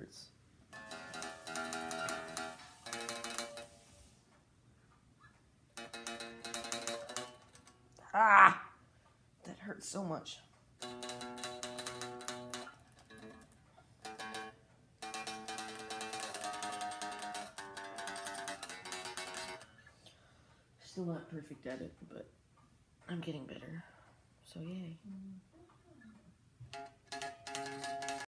hurts. Ah! That hurts so much. Still not perfect at it, but I'm getting better. So yay.